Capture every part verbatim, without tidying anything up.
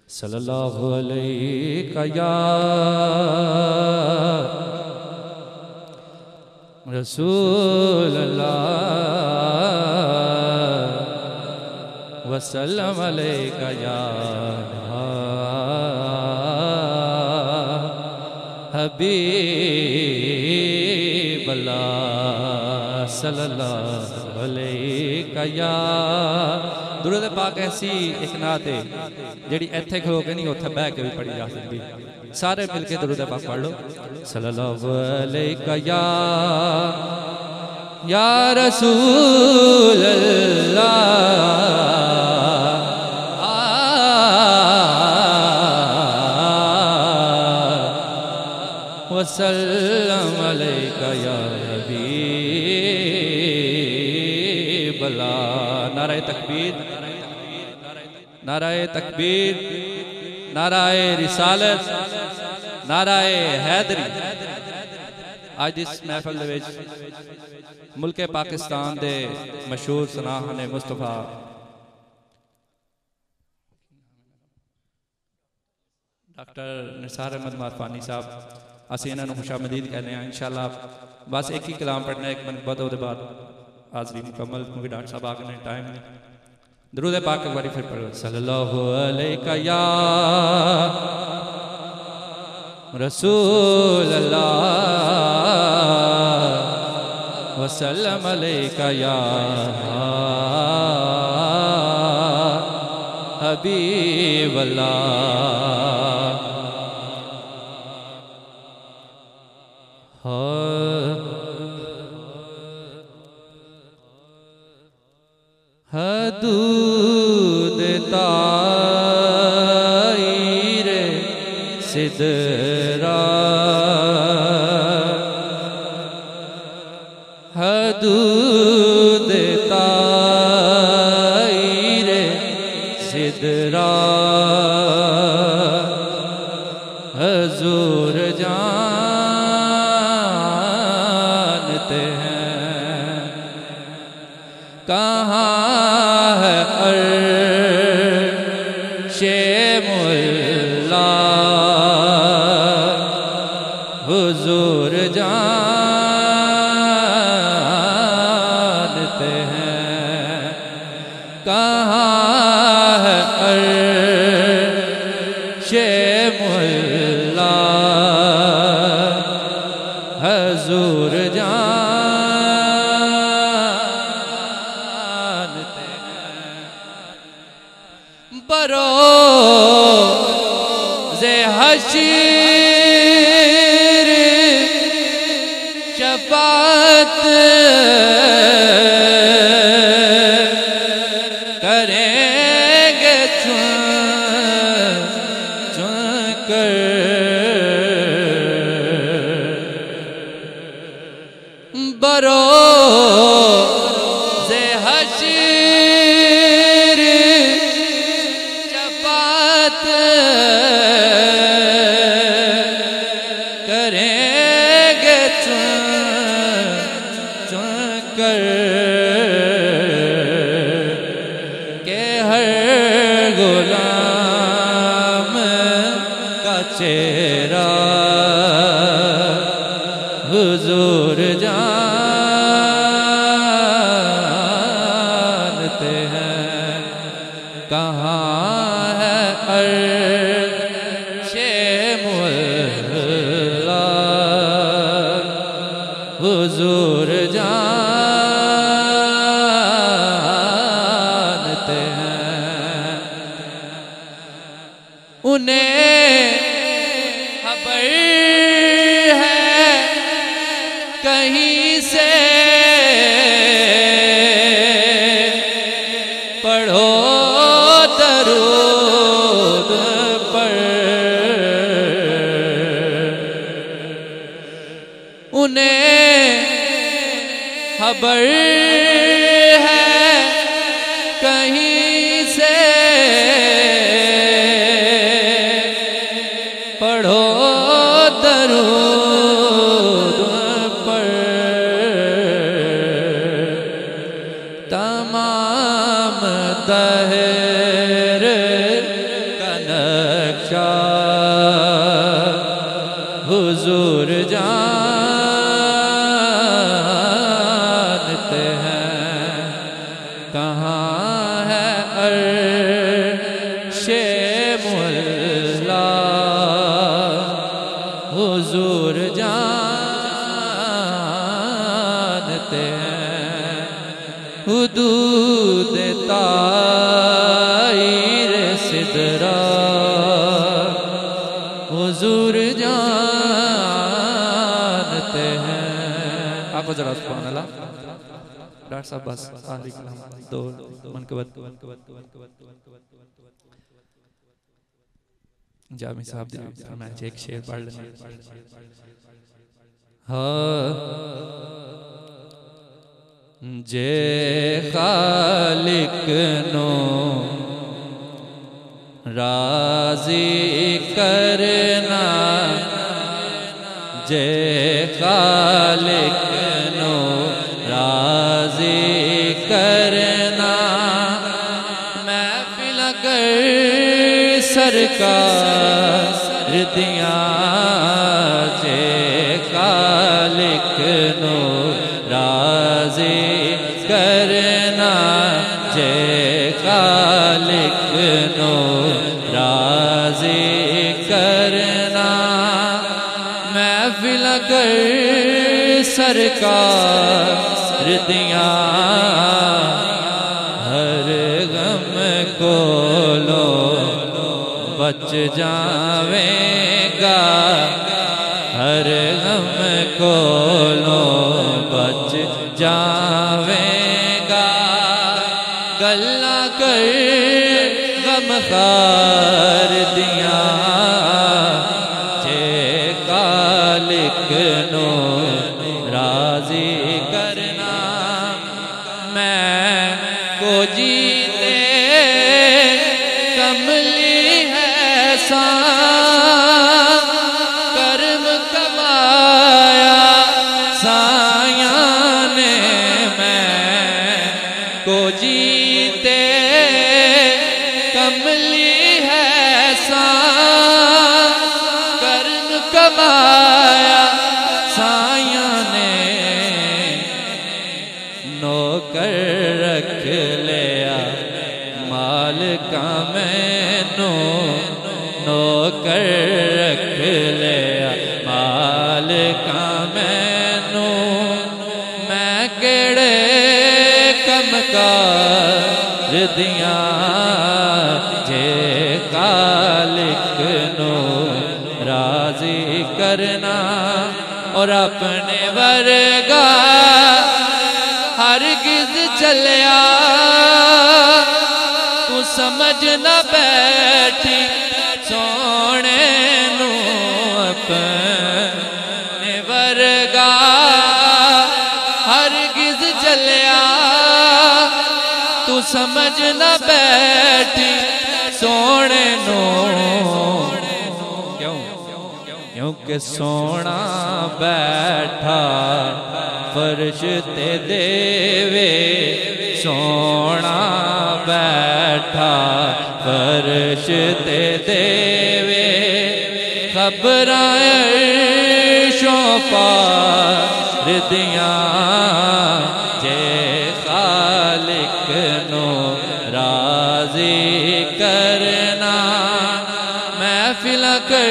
صلی اللہ علیہ یا رسول اللہ وسلم علیہ یا حبیب اللہ صلی اللہ علیہ یا درود پاک ایسی ایک نعت ہے جیڑی ایتھے کھلو کے نہیں اتھے بہ کے بھی پڑھی جا سکتی سارے مل کے درود پاک پڑھ لو صلی اللہ علیہ یا یا رسول اللہ وسلم علیہ یا حبیب اللہ نعرہ تکبیر نعرہ تکبیر نعرہ رسالت نعرہ حیدری آج اس محفل دے وچ ملک پاکستان دے مشہور سناہن مصطفیٰ ڈاکٹر نثار احمد مارفانی صاحب اسی انہوں نے خوش آمدید کہنے ہیں انشاءاللہ بس ایک ہی کلام پڑھنا ہے ایک منٹ بعد دے بعد حاضری مکمل کیونکہ ڈاکٹر صاحب آگے نہیں ٹائم نہیں درود پاک ایک باری پھر پڑھو صلی اللہ علیہ یا رسول اللہ وسلم علیہ یا حبیب اللہ حدود تائیر صدرا حدود تائیر صدرا حضور جانتے ہیں کہاں ہے عرش مولا حضور جانتے ہیں کہاں ہے عرش مولا حضور جانتے ہیں بروز حشر شفاعت کریں گے چن چن کر بروز حشر شفاعت کریں گے چن چن کر کہ ہر غلام کا چہرہ حضور جانتے ہیں کہاں ہے عرش مولا حضور جانتے ہیں انہیں خبر ہے کہیں سے پڑھو درود پر انہیں خبر ہے کہیں سے پڑھو درود پر تمام دہر کا شاہ حضور جانتے ہیں کہاں ہے عرش مولا حضور جانتے ہیں حدود طائر سدرہ حضور جانتے ہیں. آپ ذرا سبحان اللہ. ڈاکٹر صاحب بس آخری کلام دو منقبت جامی صاحب دی فرمائے ایک شعر پڑھ لینا. ہاں جے خالق نو راضی کرنا جے خالق نو راضی کرنا محفل کر سرکار دیاں جے خالق نو راضی کرنا جے خالق نو راضی کرنا محفل کر سرکار دیاں ہر غم کو لو بچ جاویں گا ہر غم کو لو بچ جاویں گا گلہ کر غم خار دیاں جے خالق نو راضی کرنا میں کو جیتے کملی ہے سان کرم کمایا سایاں نے میں کو جیتے کملی ہے سان کرم کمایا سایاں نے نوکر رکھ لیا مالکا میں نو نوکر رکھ لیا مالکا میں نو میں کیڑے کم کار دیاں جے خالق نو راضی کرنا اور اپنے ورگا ہرگز چلیا تو سمجھ نہ بیٹھی سونے نو اپنے ورگا ہرگز چلیا تو سمجھ نہ بیٹھی سونے نو کیونکہ سونا بیٹھا فرش تے دیوے سونا بیٹھا فرش تے دیوے خبرائیں عرشوں پار دیاں جے خالق نو راضی کرنا محفل کر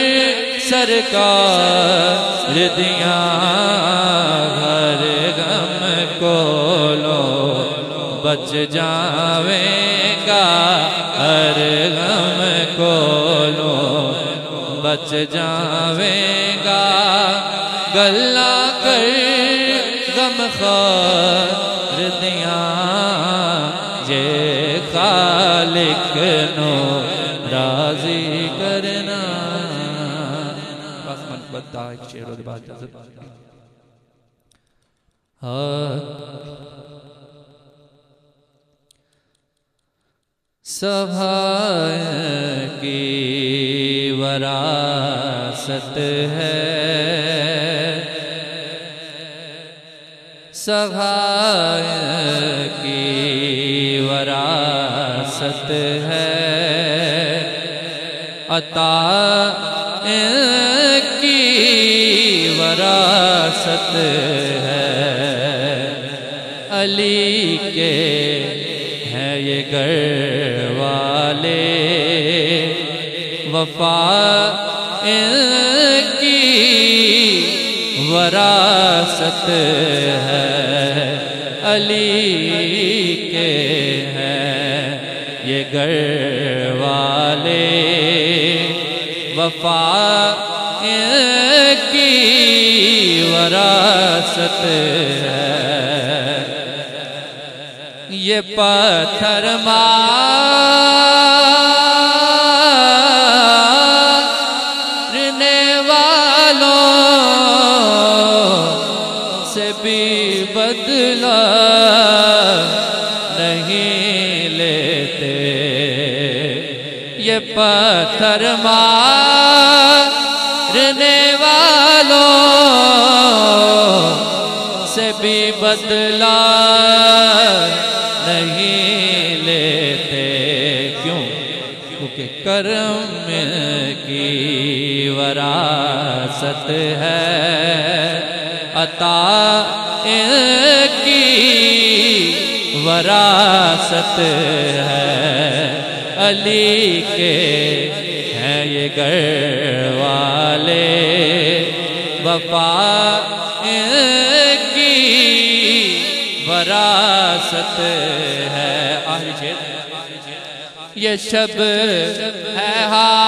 سرکار دیاں ہر غم کو لو بچ جاویں گا ہر غم کو لو بچ جاویں گا گلہ کر غم خار دیاں جے خالق نو راضی کرنا. بس من بتا ایک شعر اور بات جازت سبھا کی وراثت ہے سبھا کی وراثت ہے عطا ان کی وراثت ہے، علی کے ہیں یہ گھر والے، وفا ان کی وراثت ہے، علی کے ہیں یہ گھر والے، وفا ان کی وراثت ہے۔ یہ پتھر مارنے والوں سے بھی بدلہ نہیں لیتے، یہ پتھر مارنے والوں سے بھی بدلہ نہیں لیتے، کیوں؟ کیونکہ کرم کی وراثت ہے، عطا ان کی وراثت ہے، علی کے ہیں یہ گھر والے، وفا ان کی وراثت ہے۔ آخری شعر، یہ شب ہے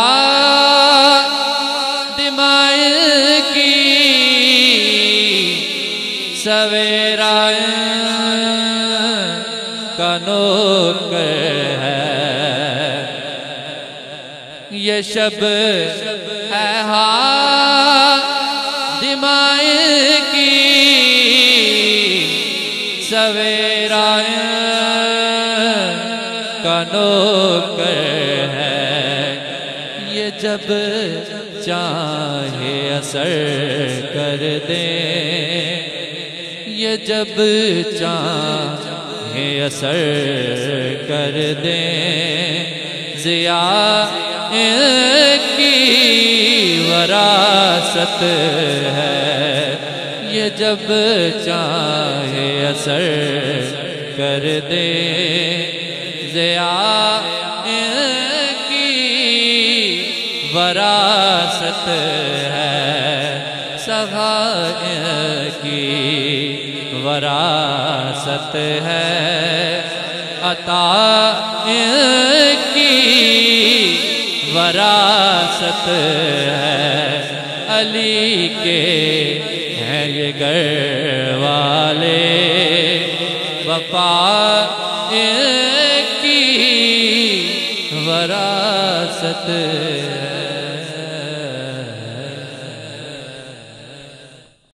دمائیں کی، سویرا کا نوکر ہے، یہ شب ہے دمائیں کی، سویرا کا نوکر ہے، یہ جب چاہے اثر کر دے، یہ جب چاہے اثر کر دے، ضیاء ان کی وراثت ہے، یہ جب چاہے اثر کر دے، ضیاء ان کی وراثت ہے، سخا ان کی وراثت ہے، عطا ان کی وراثت ہے، علی کے ہیں یہ گھر والے، وفا ان کی وراثت ہے۔